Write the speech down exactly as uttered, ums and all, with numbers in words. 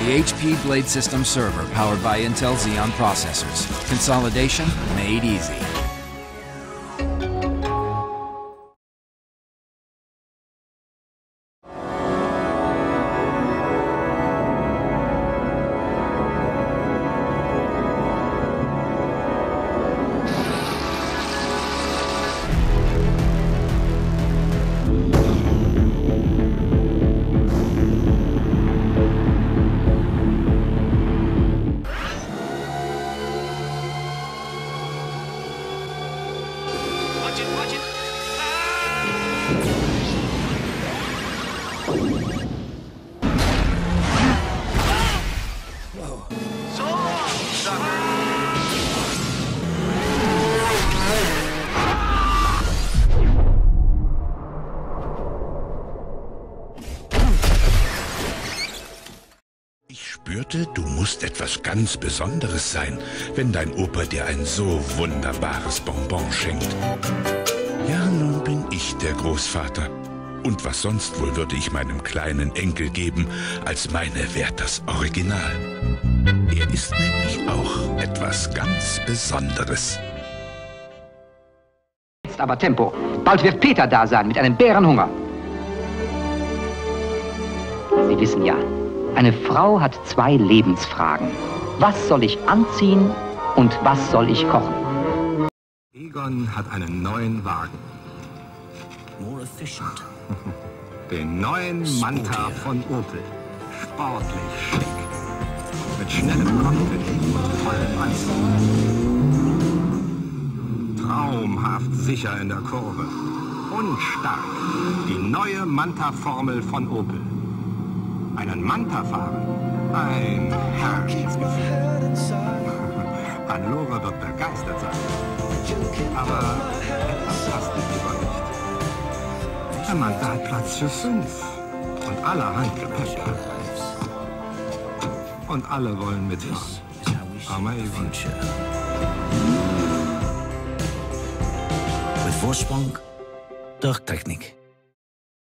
The H P Blade System server powered by Intel Xeon processors. Consolidation made easy. Ich spürte, du musst etwas ganz Besonderes sein, wenn dein Opa dir ein so wunderbares Bonbon schenkt. Ja, nun bin ich der Großvater. Und was sonst wohl würde ich meinem kleinen Enkel geben, als meine Werthers Original? Er ist nämlich auch etwas ganz Besonderes. Jetzt aber Tempo. Bald wird Peter da sein mit einem Bärenhunger. Sie wissen ja, eine Frau hat zwei Lebensfragen. Was soll ich anziehen und was soll ich kochen? Egon hat einen neuen Wagen. More efficient. Den neuen Manta von Opel. Sportlich schick. Mit schnellem Cockpit und vollem Anzug. Traumhaft sicher in der Kurve. Und stark. Die neue Manta-Formel von Opel. Einen Manta fahren. Ein herrliches Gefühl. Hannelore wird begeistert sein. Aber etwas passt mit Egon nicht. Der Manta hat Platz für fünf. Und allerhand Gepäck. Und alle wollen mitfahren. Armer Egon. Mit Vorsprung durch Technik.